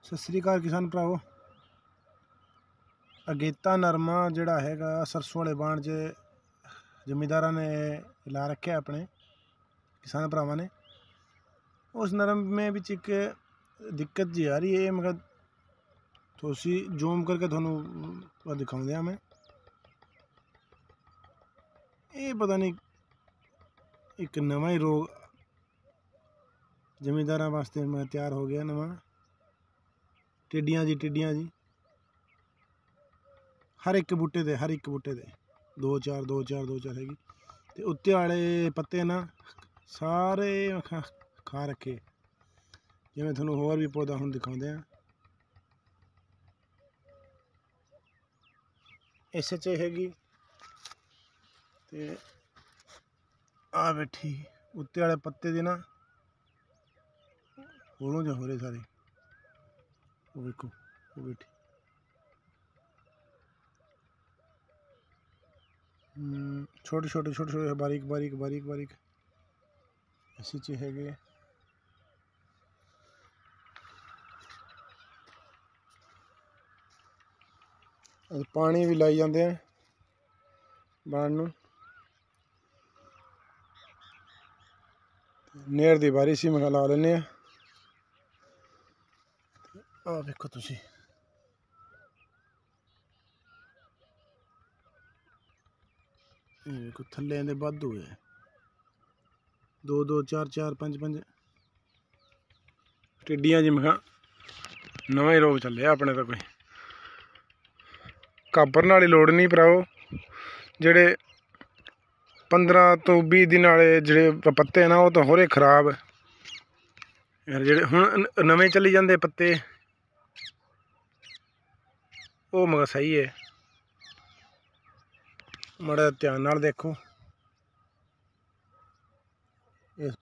सत श्री अकाल किसान भरावो। अगेता नरमा जिहड़ा हैगा सरसों वाले बाण च जमींदारां ने ला रखे अपने किसान भरावां ने। उस नरमे विच एक दिक्कत जी आ रही है, मगर थोड़ी जूम करके थोनू दिखाउंदे आ। मैं ये पता नहीं एक नवा ही रोग जमींदारां वास्ते मैं तैयार हो गया नवा। टिड्डियां जी हर एक बूटे दे दो चार हैगी। ते उत्ते आले पत्ते ना सारे खा रखे। जिवें थोनू होर भी पौधा हुण दिखाउंदे आ। इस च हैगी ते आ बैठी उत्ते आले पत्ते दी ना होरों जा हो रहे सारे। वो देखो वो बैठी छोटे बारीक इसी च हैगे। पानी भी लाई जाते हैं बाण नूं। नेर दी बारिश ही मैं ला लेने। आ देखो तुसी देखो थल्ले दे वाधू है, दो चार पंज टिड्डियां जी। मैं नवा ही रोग चलिया अपने तो। कोई घाबरन वाली लोड़ नहीं भराओ। जेड़े 15 तो 20 दिन वाले जेड़े पत्ते ना वो तो होरे खराब। जेड़े हुण नवे चली जाते पत्ते वो मगर सही है। माड़ा ध्यान नाल देखो।